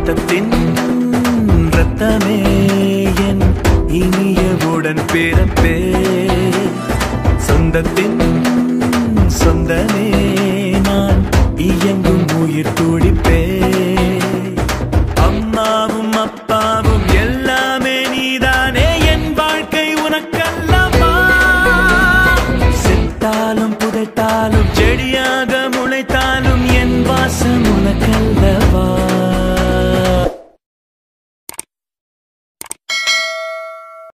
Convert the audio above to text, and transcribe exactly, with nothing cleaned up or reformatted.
ரத்தத்தின் ரத்தமே என் இனிய உடன் பிறப்பே சொந்தத்தின் சொந்தமே நான் இயங்கும் உயிர் துடிப்பே அம்மாவும் அப்பாவும் எல்லாமே நீதானே என் வாழ்க்கை உனக்கல்லவா செத்தாலும் புதைத்தாலும் செடியாக முளைத்தாலும் என் வாசம் உனக்கு